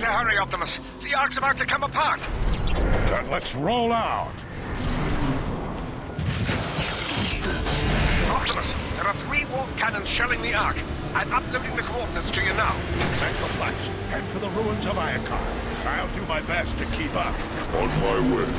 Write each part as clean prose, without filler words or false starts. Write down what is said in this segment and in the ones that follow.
better hurry, Optimus. The Ark's about to come apart. Then let's roll out. Optimus, there are 3 warp cannons shelling the Ark. I'm uploading the coordinates to you now. Metroplex, head for the ruins of Iacon. I'll do my best to keep up. On my way.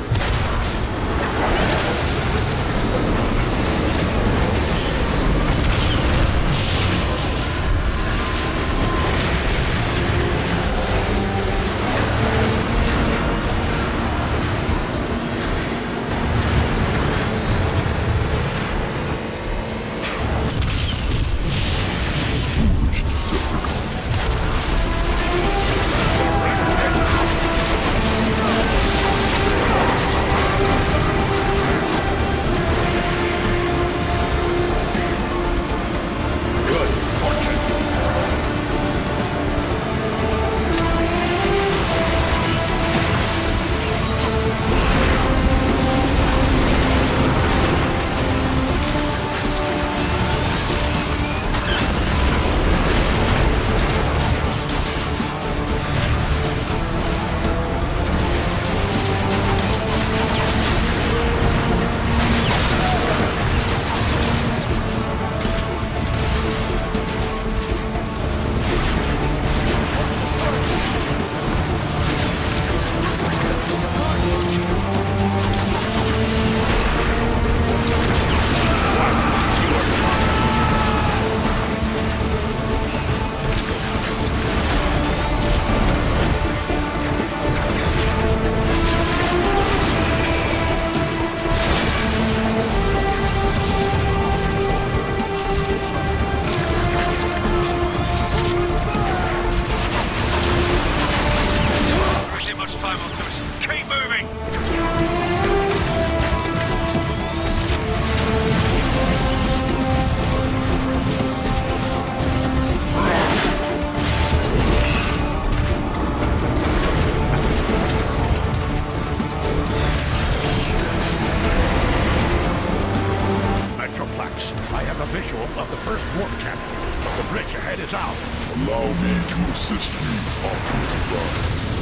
Of the first warp cannon, but the bridge ahead is out. Allow me to assist you, Optimus Prime.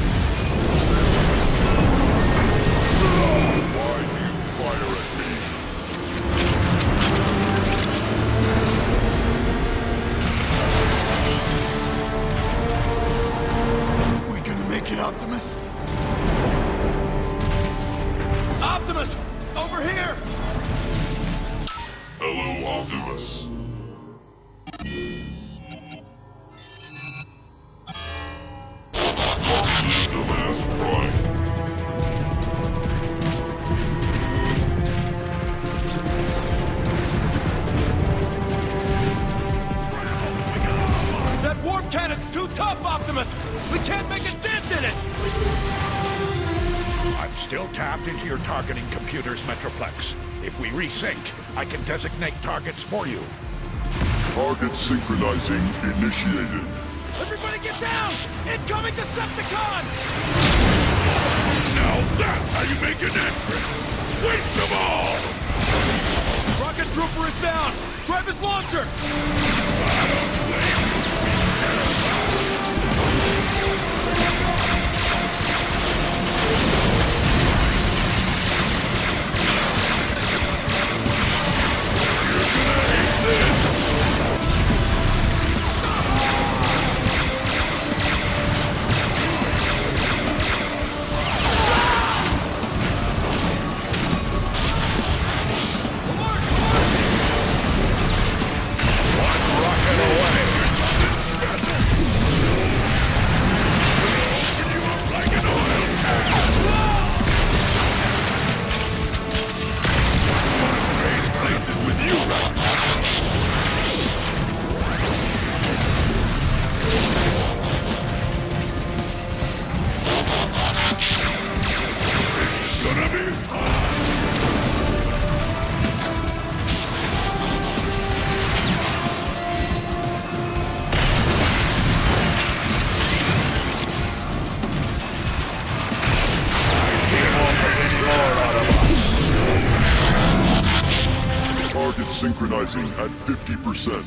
Why do you fire at me? We're gonna make it, Optimus. Optimus! Over here! Hello, Optimus. The last ride. That warp cannon's too tough, Optimus! We can't make a dent in it! I'm still tapped into your targeting computers, Metroplex. If we resync, I can designate targets for you. Target synchronizing initiated. Everybody get down! Incoming Decepticon! Now that's how you make an entrance! Waste them all! Rocket Trooper is down! Grab his launcher! Synchronizing at 50%.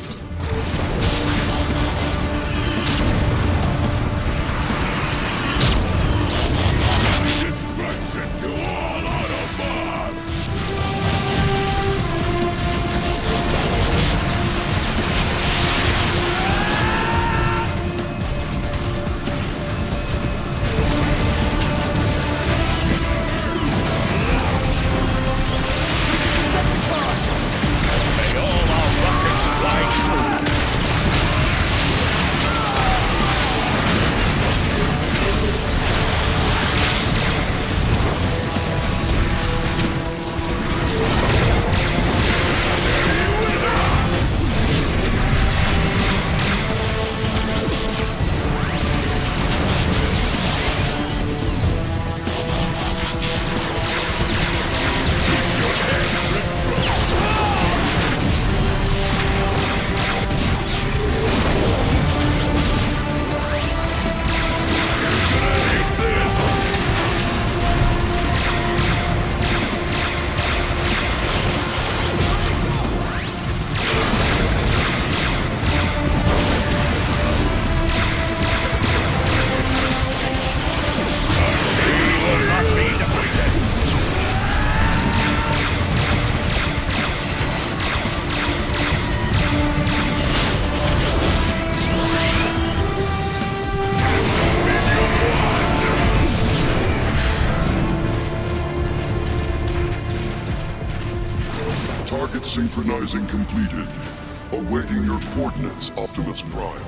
Synchronizing completed. Awaiting your coordinates, Optimus Prime.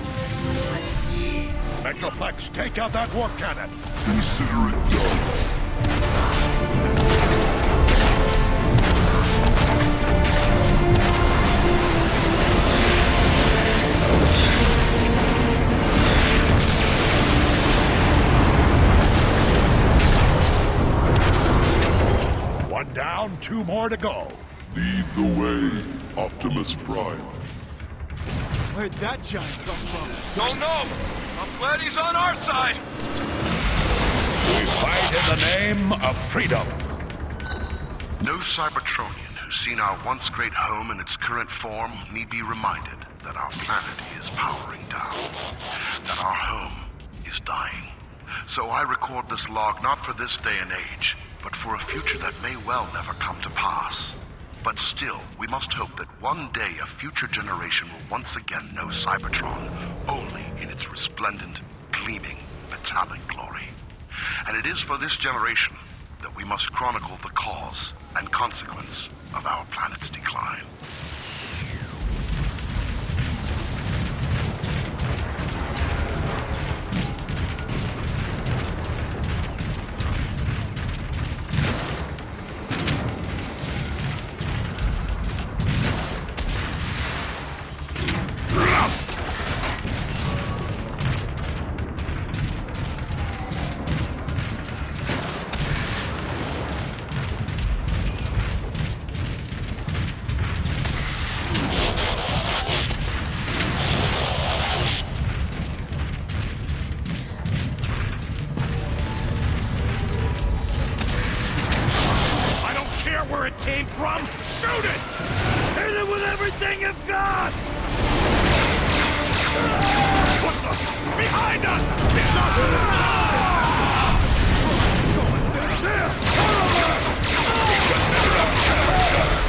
Metroplex, take out that warp cannon! Consider it done. One down, 2 more to go. Lead the way, Optimus Prime. Where'd that giant come from? Don't know! I'm glad he's on our side! We fight in the name of freedom. No Cybertronian who's seen our once great home in its current form need be reminded that our planet is powering down, that our home is dying. So I record this log not for this day and age, but for a future that may well never come to pass. But still, we must hope that one day a future generation will once again know Cybertron only in its resplendent, gleaming, metallic glory. And it is for this generation that we must chronicle the cause and consequence of our planet's decline. Came from? Shoot it! Hit it with everything you've got! What the? Behind us! We should never have challenged us!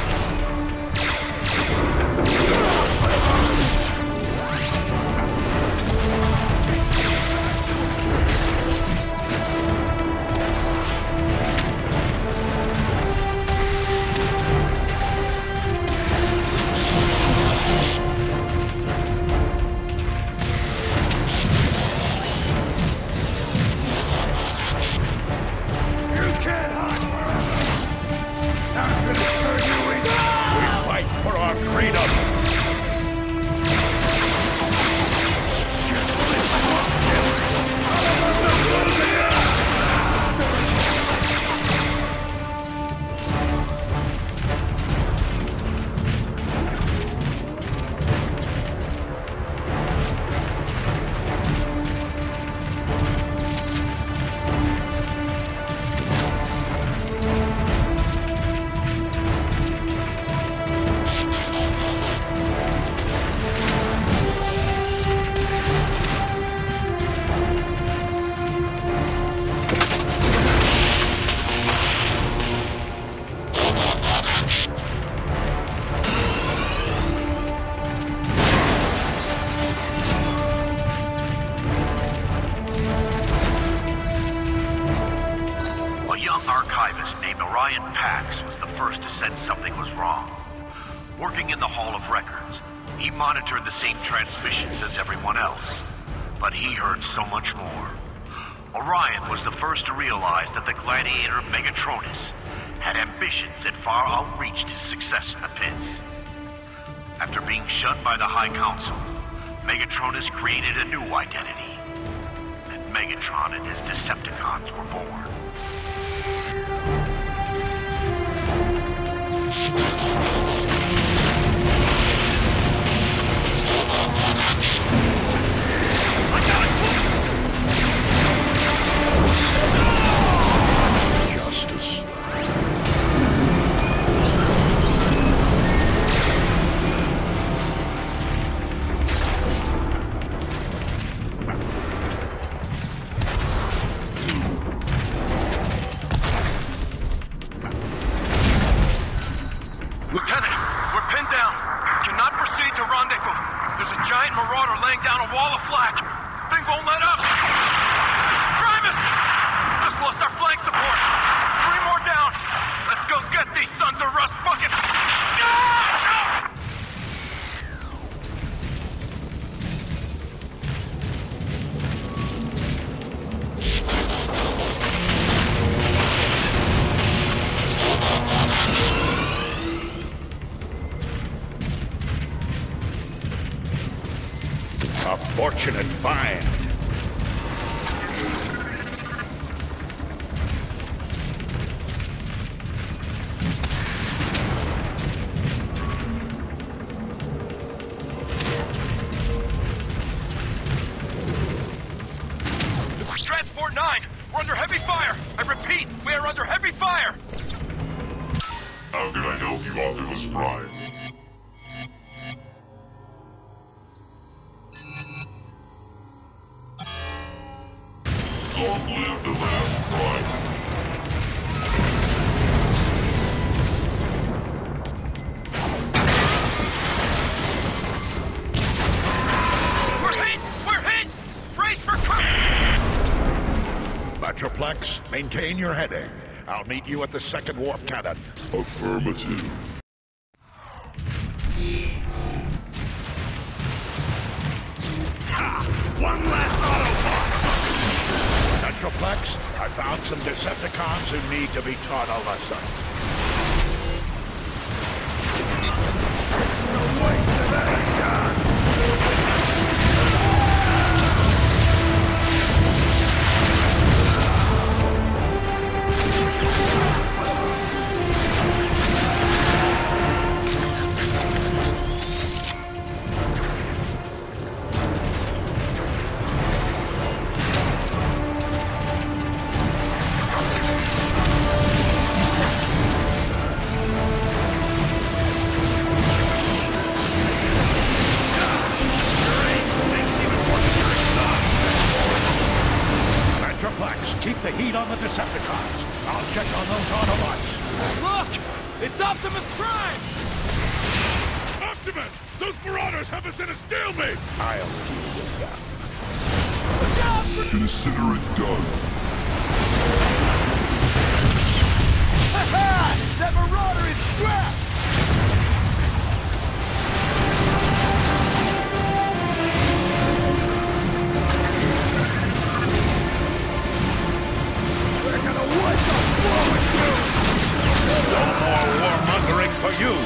Working in the Hall of Records, he monitored the same transmissions as everyone else, but he heard so much more. Orion was the first to realize that the gladiator Megatronus had ambitions that far outreached his success in the pits. After being shunned by the High Council, Megatronus created a new identity, and Megatron and his Decepticons were born. Justice. Lieutenant! Fortunate find. This is Transport 9! We're under heavy fire! I repeat, we are under heavy fire! How can I help you, Optimus Prime? Long live the last Prime. We're hit! We're hit! Brace for cover! Metroplex, maintain your heading. I'll meet you at the second warp cannon. Affirmative. One last Autobot! Metroplex, I found some Decepticons who need to be taught a lesson. No waste of energy! Keep the heat on the Decepticons. I'll check on those Autobots. Look! It's Optimus Prime! Optimus! Those Marauders have us in a stalemate! I'll deal with them. Look out! Consider it done. Ha-ha! That Marauder is strapped! No more warmongering for you!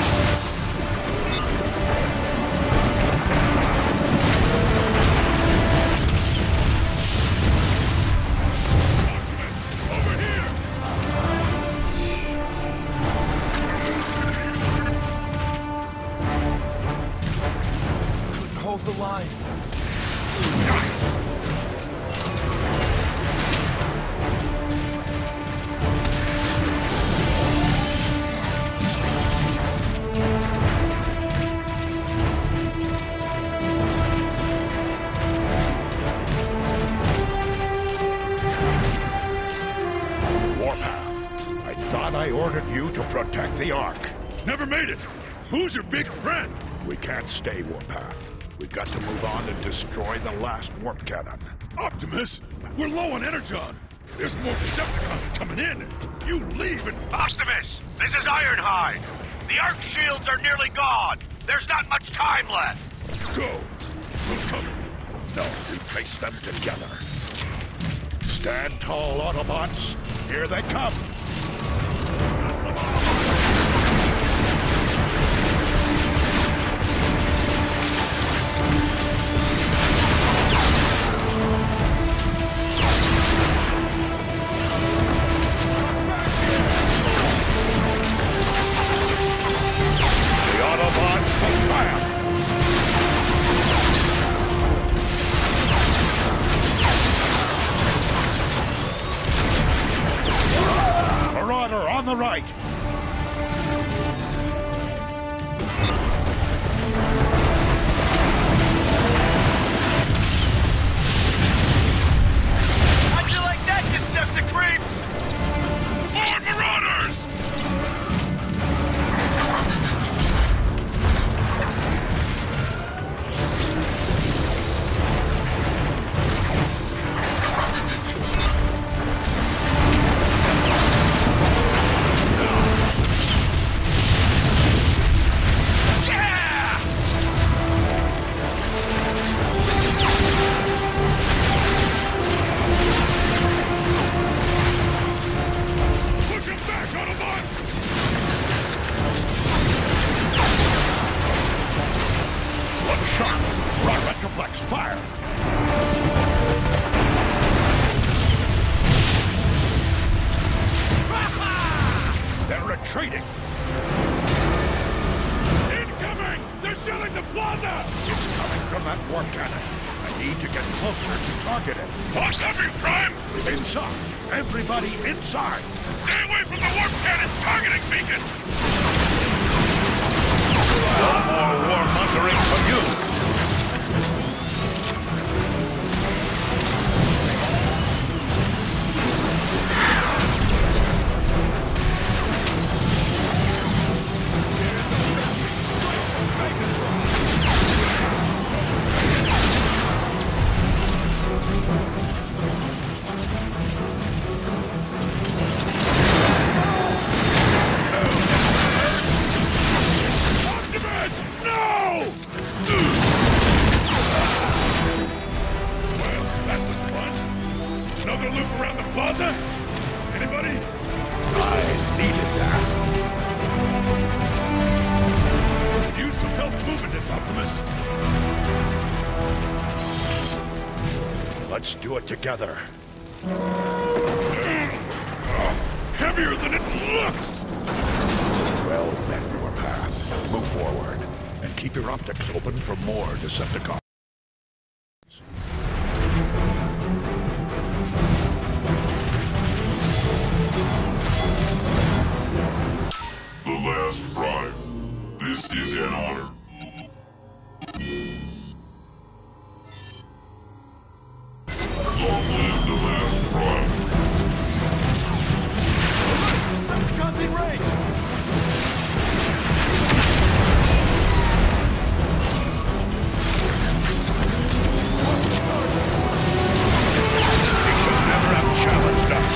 Over here! Couldn't hold the line. I ordered you to protect the Ark. Never made it! Who's your big friend? We can't stay, Warpath. We've got to move on and destroy the last warp cannon. Optimus! We're low on energon! There's more Decepticons coming in! You leave and... Optimus! This is Ironhide! The Arc shields are nearly gone! There's not much time left! Go! We'll cover you. No, we face them together. Stand tall, Autobots. Here they come. The Autobots will triumph. Marauder on the right. How'd you like that, Decepticreeps? More Marauders! that warp cannon. I need to get closer to target it. What's up, you Prime? Inside! Everybody inside! Stay away from the warp cannon targeting beacon! No more warmongering from you! Let's do it together. Heavier than it looks! Well, bend your path. Move forward. And keep your optics open for more Decepticons. The last Prime. This is an honor. Long live the last Prime. Decepticons in range! They should never have challenged us.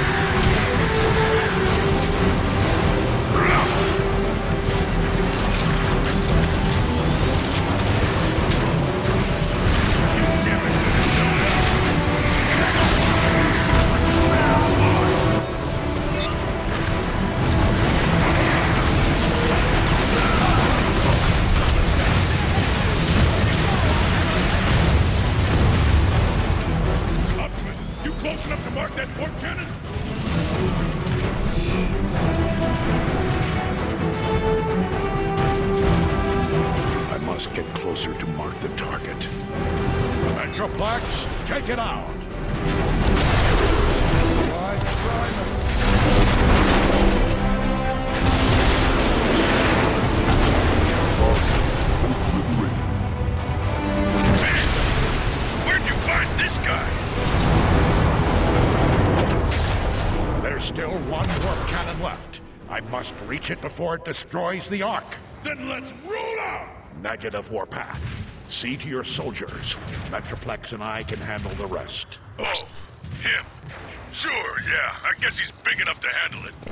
Close enough to mark that warp cannon? I must get closer to mark the target. Metroplex, take it out! Why, Primus? Where'd you find this guy? There's still one warp cannon left. I must reach it before it destroys the Ark. Then let's roll out! Negative warpath. See to your soldiers. Metroplex and I can handle the rest. Oh, him. Sure, yeah. I guess he's big enough to handle it.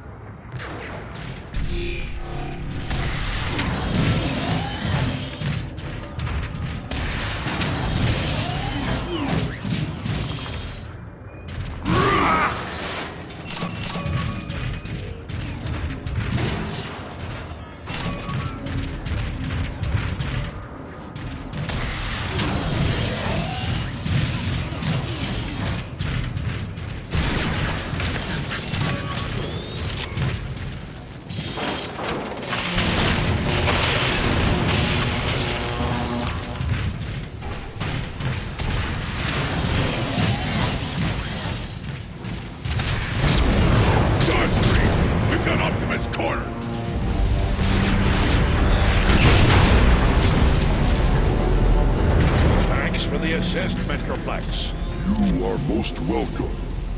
Assist, Metroplex. You are most welcome.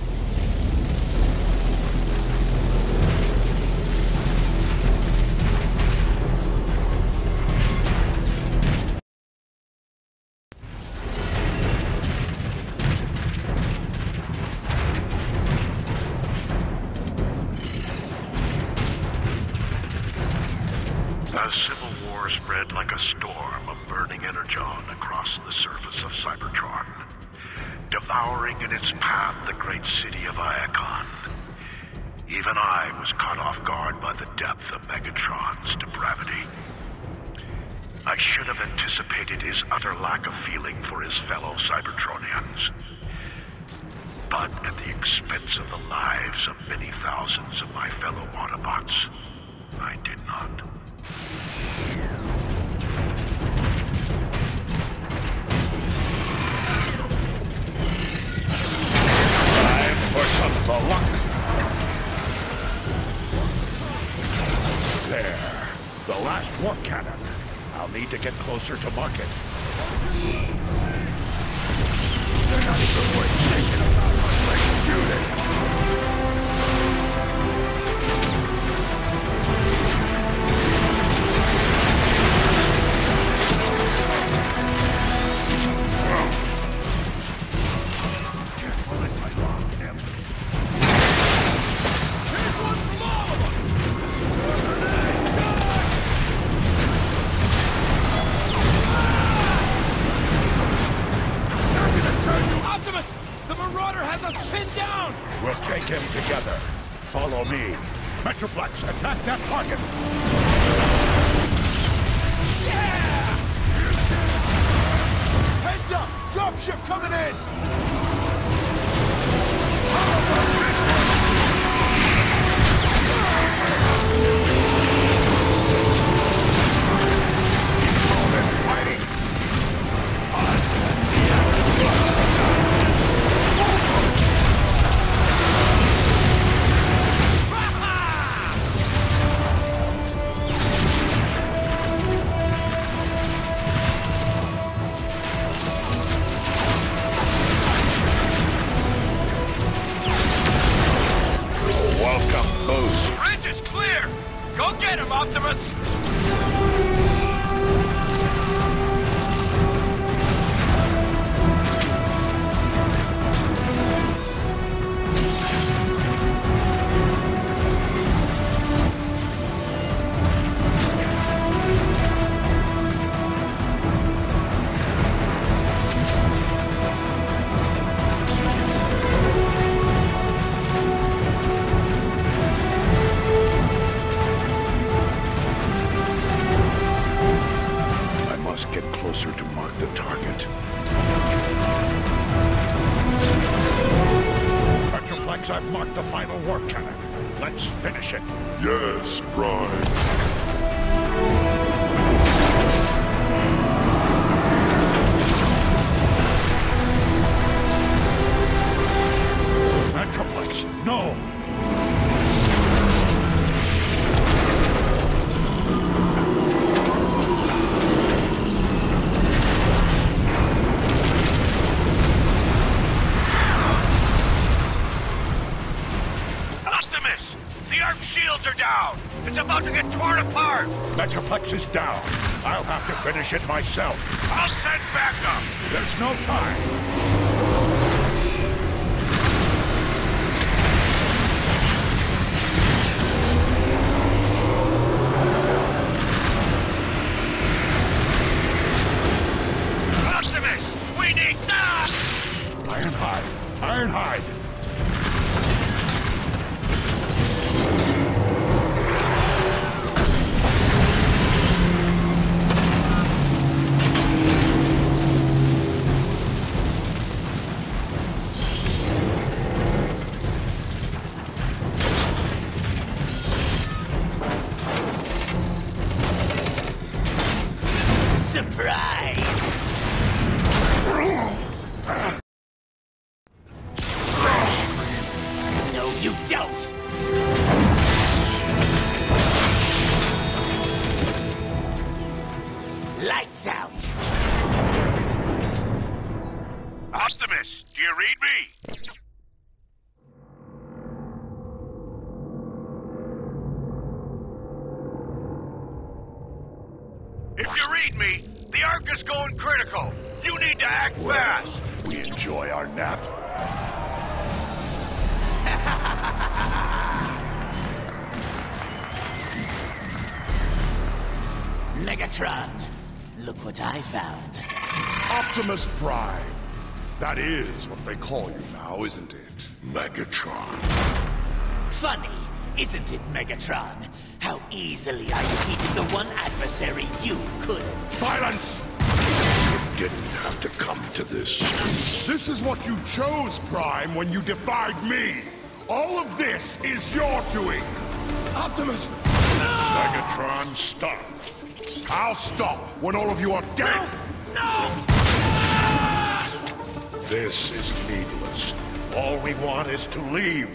The Civil War spread like a storm of burning energon across the surface of Cybertron, devouring in its path the great city of Iacon. Even I was caught off guard by the depth of Megatron's depravity. I should have anticipated his utter lack of feeling for his fellow Cybertronians. But at the expense of the lives of many thousands of my fellow Autobots, I did not. need to get closer to market. Optimus! The Marauder has us pinned down! We'll take him together. Follow me. Metroplex, attack that target! Yeah! Heads up! Dropship coming in! Welcome, Boost. Bridge is clear! Go get him, Optimus! Get closer to mark the target. Metroplex, I've marked the final warp cannon. Let's finish it. Yes, Prime. Metroplex, no! The Arc shields are down! It's about to get torn apart! Metroplex is down. I'll have to finish it myself. I'll send backup! There's no time. Optimus! We need that! Ironhide! Ironhide! Surprise! No, you don't! Lights out! Optimus, do you read me? If you read me, the Ark is going critical. You need to act fast. We enjoy our nap. Megatron, look what I found. Optimus Prime. That is what they call you now, isn't it? Megatron. Funny, isn't it, Megatron? How easily I defeated the one adversary you couldn't. Silence! It didn't have to come to this. This is what you chose, Prime, when you defied me. All of this is your doing. Optimus! Megatron, stop. I'll stop when all of you are dead. No! This is needless. All we want is to leave.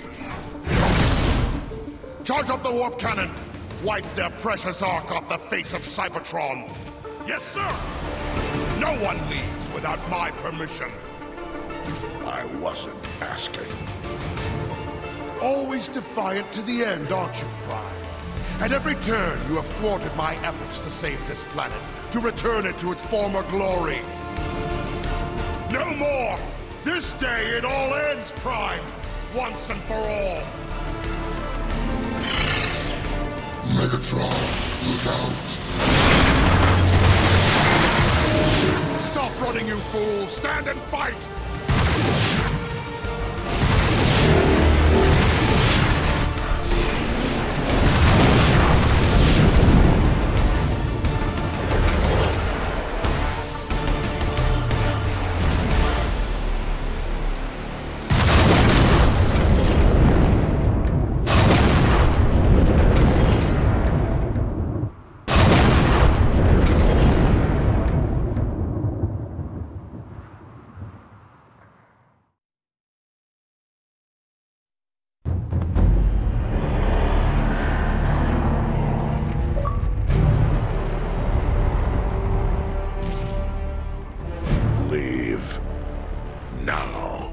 Charge up the warp cannon. Wipe their precious Ark off the face of Cybertron. Yes, sir! No one leaves without my permission. I wasn't asking. Always defiant to the end, aren't you, Prime? At every turn, you have thwarted my efforts to save this planet, to return it to its former glory. No more! This day it all ends, Prime! Once and for all! Megatron, look out! Stop running, you fool! Stand and fight! Leave. Now.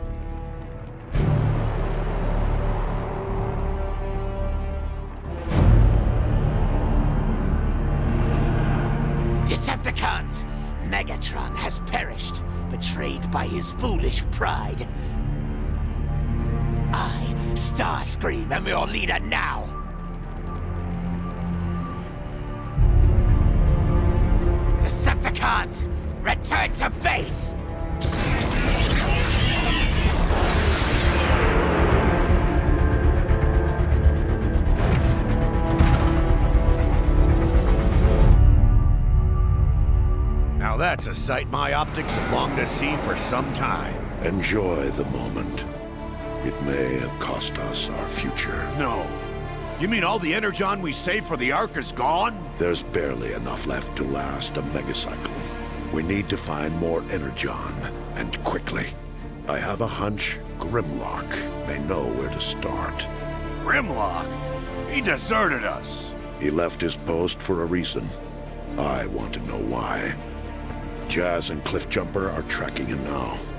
Decepticons! Megatron has perished, betrayed by his foolish pride. I, Starscream, am your leader now. Decepticons, return to base! Now that's a sight my optics have longed to see for some time. Enjoy the moment. It may cost us our future. No. You mean all the energon we saved for the Ark is gone? There's barely enough left to last a megacycle. We need to find more energon, and quickly. I have a hunch Grimlock may know where to start. Grimlock? He deserted us. He left his post for a reason. I want to know why. Jazz and Cliffjumper are tracking him now.